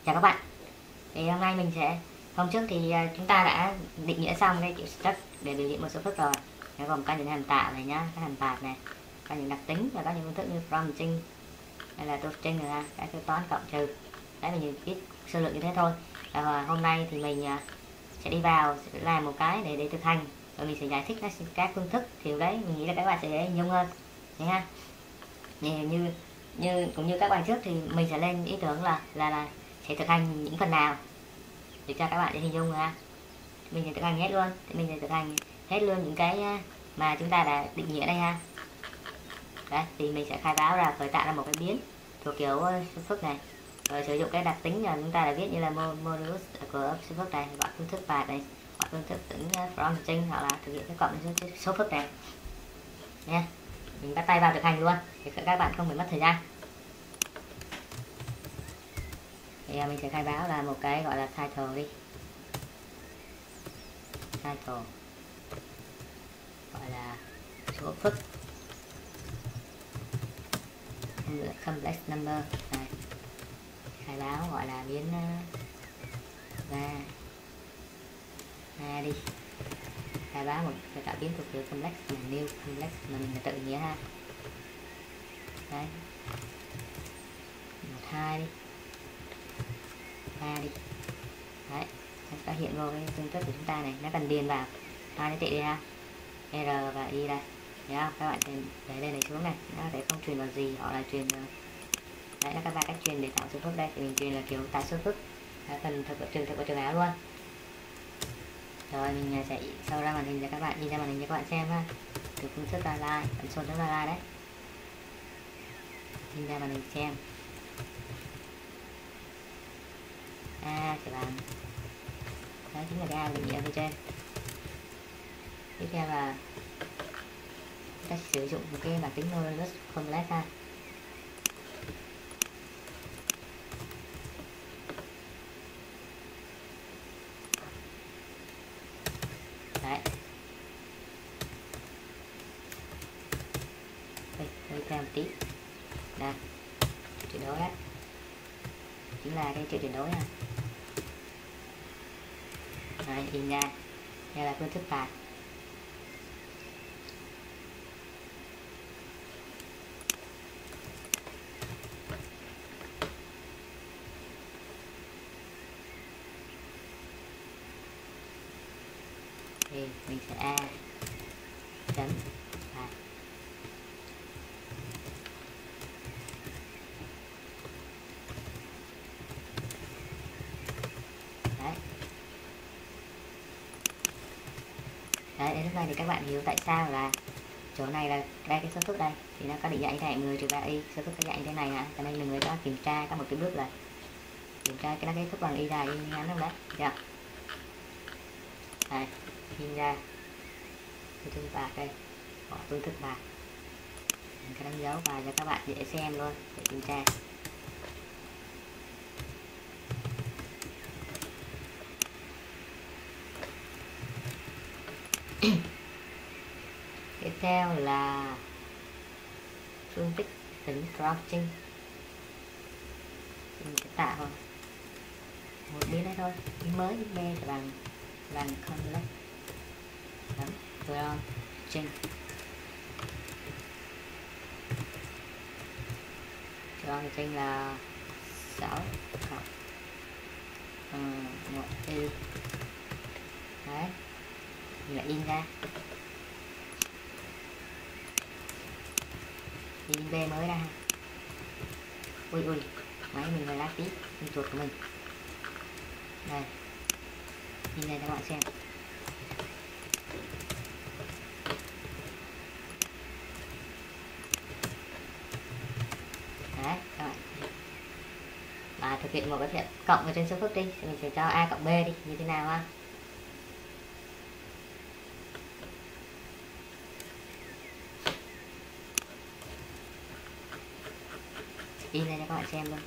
Chào các bạn. Thì hôm nay mình sẽ hôm trước thì chúng ta đã định nghĩa xong cái kiểu struct để biểu hiện một số phức rồi. Nó gồm có những hàm tạo này nhá, các hàm phạt này, có những đặc tính và có những phương thức như from string hay là toString rồi ha, các toán cộng trừ. Đấy, mình biết sơ lược như thế thôi. Và hôm nay thì mình sẽ đi vào sẽ làm một cái để thực hành, rồi mình sẽ giải thích các phương thức. Thì đấy mình nghĩ là các bạn sẽ hình dung hơn nhé ha. Như cũng như các bài trước thì mình sẽ lên ý tưởng là sẽ thực hành những phần nào để cho các bạn để hình dung ha. Mình sẽ thực hành hết luôn, thì mình sẽ thực hành hết luôn những cái mà chúng ta đã định nghĩa đây ha. Đấy, thì mình sẽ khai báo ra, khởi tạo ra một cái biến thuộc kiểu phức này, rồi sử dụng cái đặc tính là chúng ta đã viết như là modulus của số phức này, gọi phương thức phạt này, gọi phương thức tính from string, hoặc là thực hiện cái cộng số phức này nha. Mình bắt tay vào thực hành luôn để các bạn không phải mất thời gian. Thì mình sẽ khai báo là một cái gọi là title đi, title gọi là số phức complex number này. Khai báo gọi là biến ra đi, khai báo một cái tạo biến thuộc kiểu complex là new complex mà mình tự nghĩa ha. Đấy, 1 2 đi, 3 đi. Đấy, nó sẽ hiện vô cái phương thức của chúng ta này, nó cần điền vào hai cái tệ ha, R và Y đây, thấy không? Các bạn để lên này xuống này, nó có thể không truyền vào gì, hoặc là truyền đấy là các bạn cách truyền để tạo số phức. Đây thì mình truyền là kiểu tạo số phức, phần trường thực của trường áo luôn. Rồi mình sẽ sau ra màn hình cho các bạn, nhìn ra màn hình cho các bạn xem ha, từ phương thức là line, ấn số chấm là line đấy, nhìn ra màn hình xem. A sẽ bằng, đó chính là cái A định nghĩa phía trên. Tiếp theo là chúng ta sử dụng một cái bản tính modulus complex ha. Đấy, hơi theo một tí đây, chuyển đổi đấy chính là cái chữ chuyển đổi ha. Đấy, in ra đây là phương thức phạt. Thì mình sẽ A chấm phạt. Đấy, đến lúc này thì các bạn hiểu tại sao là chỗ này là đây, cái số phức đây thì nó có định dạng này 10 trừ 3y, số phức có dạng thế này nè, cho nên là người ta kiểm tra có một cái bước là kiểm tra cái phức bằng y dài y ngắn không đấy, được. Đây, in ra phương thức phạt đây, bỏ phương thức phạt, cái đánh dấu vào cho các bạn dễ xem luôn để kiểm tra. Tiếp theo là phương thức tính from string, mình sẽ tạo một biến này thôi, biến mới, b sẽ bằng complex from string, from string là 6 cộng 1 y. Đấy, mình lại in ra đi B mới ra. Ui máy mình là lát tí, mình chuột của mình đây, nhìn này cho các bạn xem. Đấy, các bạn và thực hiện một cái chuyện cộng ở trên số phức đi, mình sẽ cho A cộng B đi, như thế nào ha. In ra cho các bạn xem luôn.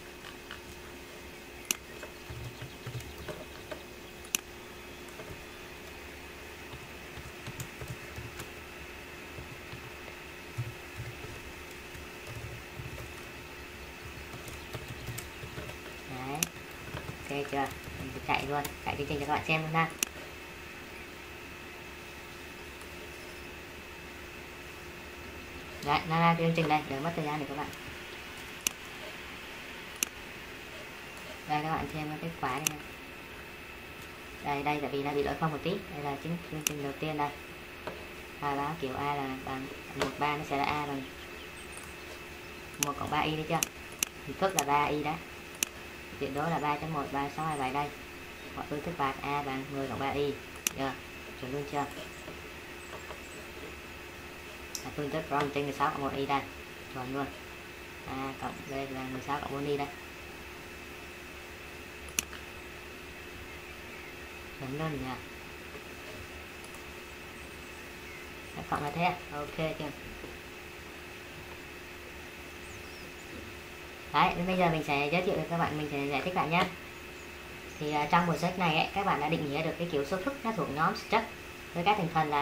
Đấy, chưa? Mình sẽ chạy luôn, chạy chương trình cho các bạn xem luôn ha. Đấy, nó ra chương trình đây, đỡ mất thời gian để các bạn. Đây các bạn xem cái kết quả đây này. Đây tại vì là bị lỗi không một tí. Đây là chương trình đầu tiên đây. Báo kiểu A là bằng 13, nó sẽ là A bằng 1 cộng 3y đấy chưa? Hình thức là 3y đó. Tuyệt đối là 3.1 3627 đây. Mọi phương thức phạt A bằng 10 cộng 3y. Được, chuẩn luôn chưa? Phương thức from trên 16 cộng 1y đây. Chuẩn luôn. A cộng B là 16 cộng 4y đây. Chuẩn luôn nha. Cộng là thế à? Ok chưa? Đấy, bây giờ mình sẽ giới thiệu với các bạn, mình sẽ giải thích lại nhé. Thì trong bộ sách này ấy, các bạn đã định nghĩa được cái kiểu số thức nó thuộc nhóm struct với các thành phần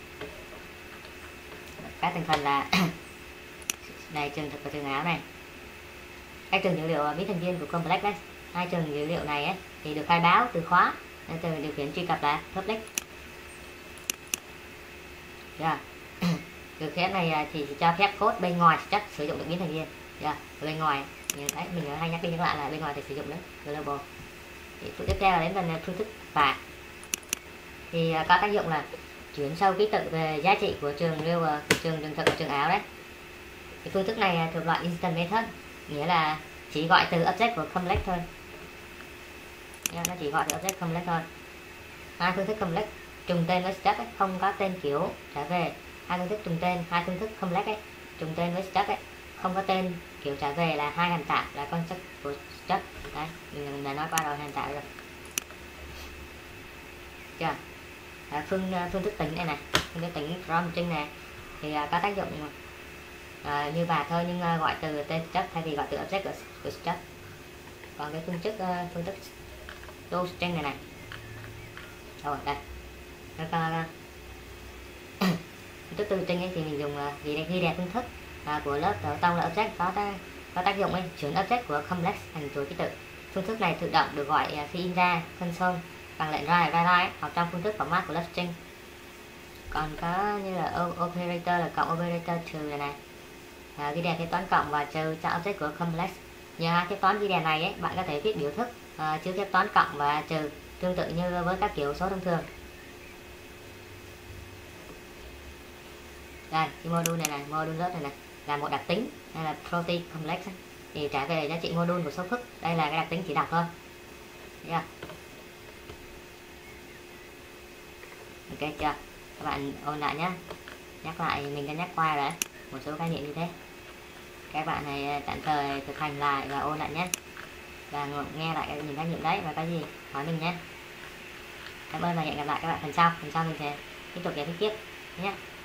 là này, trường thực và trường ảo này. Các trường dữ liệu bí thành viên của complex đấy. Hai trường dữ liệu này ấy, thì được khai báo từ khóa, từ điều khiển truy cập là public. Yeah. Điều khiển này thì cho phép code bên ngoài chắc sử dụng được biến thành viên. Bên ngoài như đấy, mình hay nhắc đi nhắc lại là bên ngoài thì sử dụng đấy global. Thì tiếp theo là đến phần phương thức phạt. Thì có tác dụng là chuyển sâu ký tự về giá trị của trường real, trường thực và trường ảo đấy. Thì phương thức này thuộc loại instant method, nghĩa là chỉ gọi từ object của complex thôi. Nó chỉ gọi từ object complex thôi. Hai phương thức complex trùng tên với struct ấy, không có tên kiểu trả về. Hai phương thức trùng tên, hai phương thức complex ấy, trùng tên với struct ấy, không có tên kiểu trả về là hai hành tạo là concept của struct. Đấy, mình đã nói qua rồi, hành tạo rồi. Chưa? Phương thức tính này, phương thức tính from string này thì có tác dụng như và thôi, nhưng gọi từ tên struct thay vì gọi từ object của struct. Còn cái phương thức to string này rồi đây, nó có phương thức to string ấy thì mình dùng ghi đẹp phương thức của lớp đầu tông là object có tác dụng ấy chuyển object của complex thành chuỗi ký tự. Phương thức này tự động được gọi khi in ra console bằng lệnh write hoặc trong phương thức format của lớp string. Còn có như là operator là cộng operator trừ này, ghi đè kế toán cộng và trừ cho object của complex. Nhờ hai phép toán ghi đè này ấy, bạn có thể viết biểu thức chứa phép toán cộng và trừ tương tự như với các kiểu số thông thường. Đây, cái module này module lớp này là một đặc tính hay là property complex ấy, thì trả về giá trị module của số thức. Đây là cái đặc tính chỉ đọc thôi. Yeah. Ok chưa? Các bạn ôn lại nhé. Nhắc lại, mình đã nhắc qua rồi một số khái niệm như thế. Các bạn này tạm thời thực hành lại và ôn lại nhé, và nghe lại những khái niệm đấy, và cái gì hỏi mình nhé. Cảm ơn và hẹn gặp lại các bạn phần sau mình sẽ tiếp tục giải thích tiếp nhé.